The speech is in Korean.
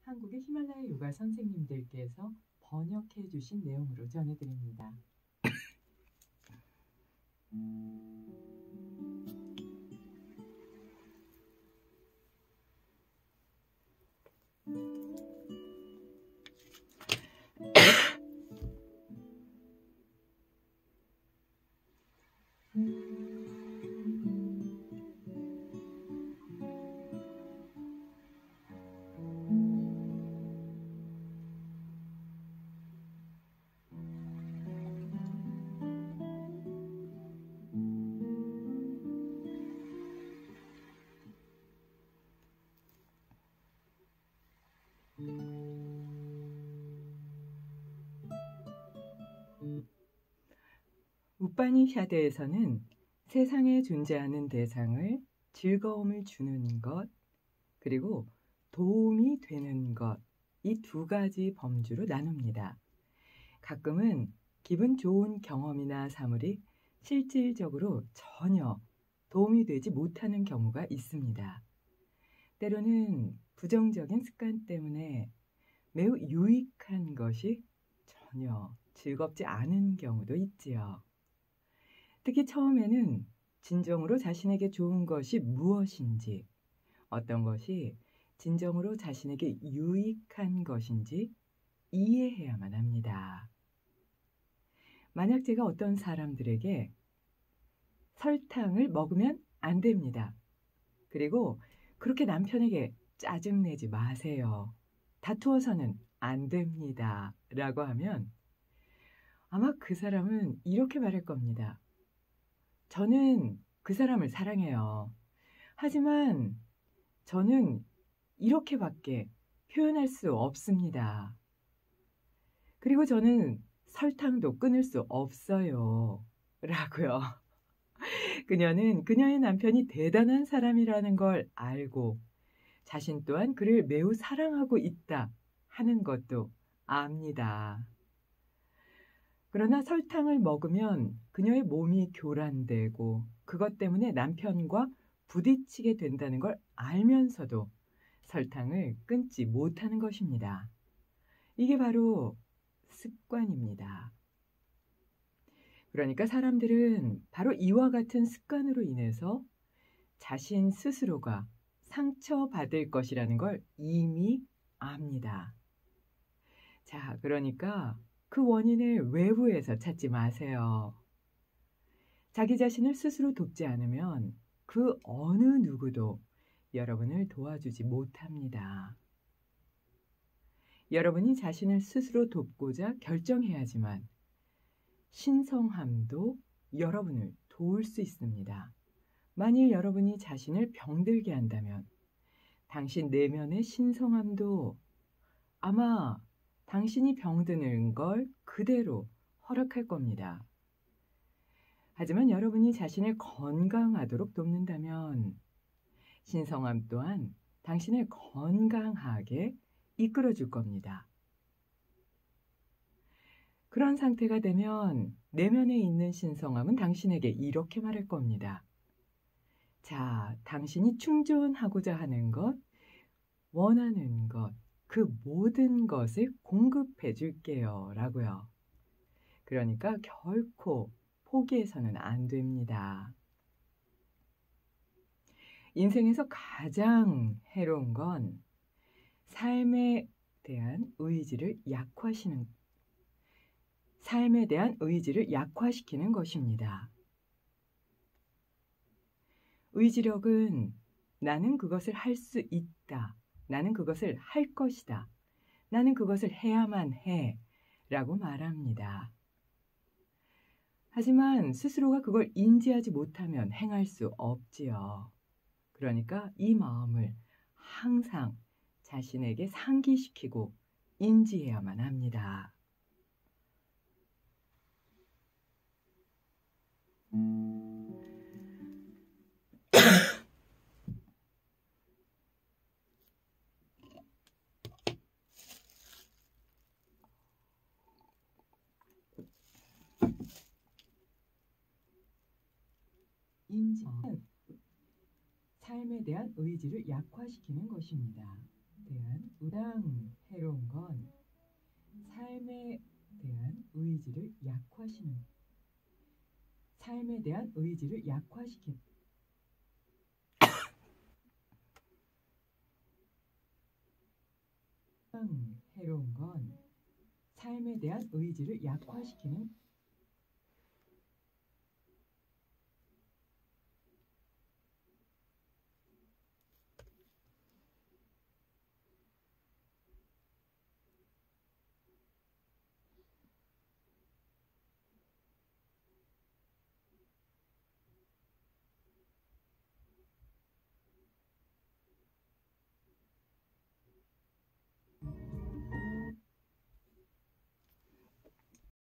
한국의 히말라야 요가 선생님들께서 번역해 주신 내용으로 전해드립니다. 우파니샤드에서는 세상에 존재하는 대상을 즐거움을 주는 것, 그리고 도움이 되는 것, 이 두 가지 범주로 나눕니다. 가끔은 기분 좋은 경험이나 사물이 실질적으로 전혀 도움이 되지 못하는 경우가 있습니다. 때로는 부정적인 습관 때문에 매우 유익한 것이 전혀 즐겁지 않은 경우도 있지요. 특히 처음에는 진정으로 자신에게 좋은 것이 무엇인지, 어떤 것이 진정으로 자신에게 유익한 것인지 이해해야만 합니다. 만약 제가 어떤 사람들에게 설탕을 먹으면 안 됩니다. 그리고 그렇게 남편에게 짜증내지 마세요. 다투어서는 안 됩니다. 라고 하면 아마 그 사람은 이렇게 말할 겁니다. 저는 그 사람을 사랑해요. 하지만 저는 이렇게밖에 표현할 수 없습니다. 그리고 저는 설탕도 끊을 수 없어요. 라고요. 그녀는 그녀의 남편이 대단한 사람이라는 걸 알고 자신 또한 그를 매우 사랑하고 있다 하는 것도 압니다. 그러나 설탕을 먹으면 그녀의 몸이 교란되고 그것 때문에 남편과 부딪히게 된다는 걸 알면서도 설탕을 끊지 못하는 것입니다. 이게 바로 습관입니다. 그러니까 사람들은 바로 이와 같은 습관으로 인해서 자신 스스로가 상처받을 것이라는 걸 이미 압니다. 자, 그러니까 그 원인을 외부에서 찾지 마세요. 자기 자신을 스스로 돕지 않으면 그 어느 누구도 여러분을 도와주지 못합니다. 여러분이 자신을 스스로 돕고자 결정해야지만 신성함도 여러분을 도울 수 있습니다. 만일 여러분이 자신을 병들게 한다면 당신 내면의 신성함도 아마 당신이 병드는 걸 그대로 허락할 겁니다. 하지만 여러분이 자신을 건강하도록 돕는다면 신성함 또한 당신을 건강하게 이끌어줄 겁니다. 그런 상태가 되면 내면에 있는 신성함은 당신에게 이렇게 말할 겁니다. 자, 당신이 충전하고자 하는 것, 원하는 것, 그 모든 것을 공급해 줄게요. 라고요. 그러니까 결코 포기해서는 안 됩니다. 인생에서 가장 해로운 건 삶에 대한 의지를 약화시키는 것입니다. 의지력은 나는 그것을 할 수 있다. 나는 그것을 할 것이다. 나는 그것을 해야만 해. 라고 말합니다. 하지만 스스로가 그걸 인지하지 못하면 행할 수 없지요. 그러니까 이 마음을 항상 자신에게 상기시키고 인지해야만 합니다. 인지는 삶에 대한 의지를 약화시키는 것입니다. 대한 가장 해로운 건 삶에 대한 의지를 약화시키는 삶에 대한 의지를 약화시킨 가장 해로운 건 삶에 대한 의지를 약화시키는